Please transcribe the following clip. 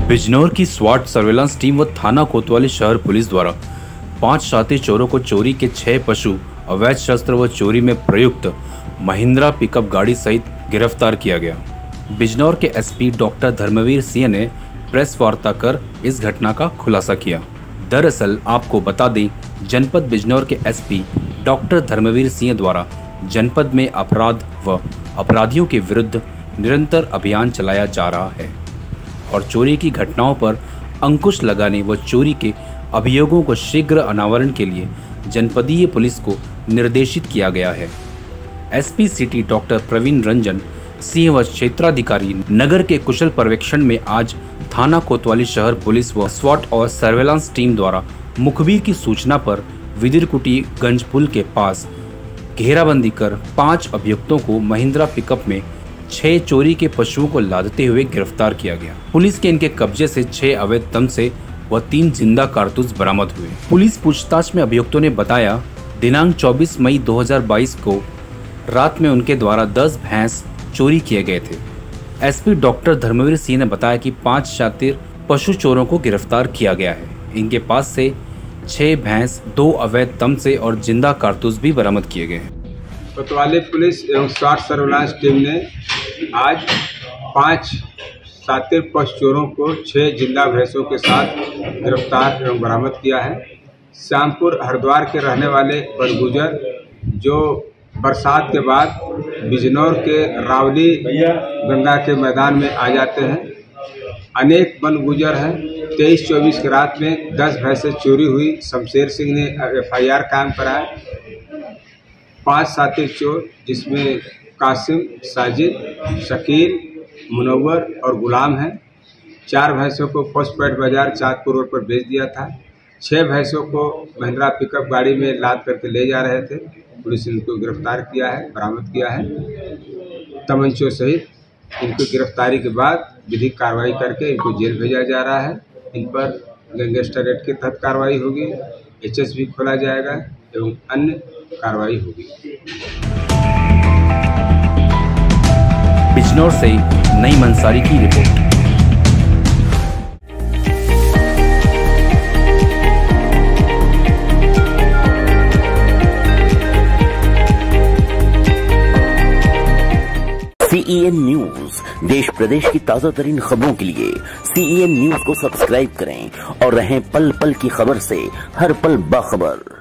बिजनौर की स्वाट surveillance team व थाना कोतवाली शहर पुलिस द्वारा 5 शातिर चोरों को चोरी के 6 पशु, अवैध शस्त्र व चोरी में प्रयुक्त महिंद्रा पिकअप गाड़ी सहित गिरफ्तार किया गया। बिजनौर के एसपी डॉक्टर धर्मवीर सिंह ने प्रेस वार्ता कर इस घटना का खुलासा किया। दरअसल आपको बता दें, जनपद बिजनौर के एसपी डॉक्टर धर्मवीर सिंह द्वारा जनपद में अपराध व अपराधियों के विरुद्ध निरंतर अभियान चलाया जा रहा है और चोरी की घटनाओं पर अंकुश लगाने व चोरी के अभियोगों को शीघ्र अनावरण के लिए जनपदीय पुलिस को निर्देशित किया गया है। SP city doctor Praveen Ranjan Singh व क्षेत्राधिकारी नगर के कुशल पर्यवेक्षण में आज थाना कोतवाली शहर पुलिस व स्वाट और सर्वेलांस टीम द्वारा मुखबिर की सूचना पर विदिरकुटी गंज पुल के पास घेराबंदी कर 5 अभियुक्तों को महिंद्रा पिकअप में 6 चोरी के पशुओं को लादते हुए गिरफ्तार किया गया। पुलिस के इनके कब्जे से 6 अवैध तमसे व 3 जिंदा कारतूस बरामद हुए। पुलिस पूछताछ में अभियुक्तों ने बताया, दिनांक 24 मई 2022 को रात में उनके द्वारा 10 भैंस चोरी किए गए थे। एसपी डॉक्टर धर्मवीर सिंह ने बताया कि 5 शातिर पशु चोरों को गिरफ्तार किया गया है। इनके पास से 6 भैंस, 2 अवैध तमसे और जिंदा कारतूस भी बरामद किए गए हैं। कोतवाली पुलिस एवं स्वाट सर्वेलांस टीम ने आज 5 शातिर पशु चोरों को 6 जिंदा भैंसों के साथ गिरफ्तार एवं बरामद किया है। श्यामपुर हरिद्वार के रहने वाले बनगुजर जो बरसात के बाद बिजनौर के रावली गंगा के मैदान में आ जाते हैं। अनेक बनगुजर हैं। 23-24 की रात में 10 भैंसें चोरी हुई। शमशेर सिंह ने FIR कायम कराया। 5 शातिर चोर जिसमें कासिम, साजिद, शकील, मुनव्वर और गुलाम हैं। 4 भैंसों को पोस्टपेड बाजार चाँदपुर रोड पर बेच दिया था। 6 भैंसों को महिंद्रा पिकअप गाड़ी में लाद करके ले जा रहे थे। पुलिस ने इनको गिरफ्तार किया है, बरामद किया है तमंचों सहित। इनको गिरफ्तारी के बाद विधिक कार्रवाई करके इनको जेल भेजा जा रहा है। इन पर गैंगस्टर एक्ट के तहत कार्रवाई होगी, HS भी खोला जाएगा एवं अन्य कार्रवाई होगी। बिजनौर से नईम अंसारी की रिपोर्ट। CEN न्यूज देश प्रदेश की ताजा तरीन खबरों के लिए CEN न्यूज को सब्सक्राइब करें और रहें पल पल की खबर से हर पल बाखबर।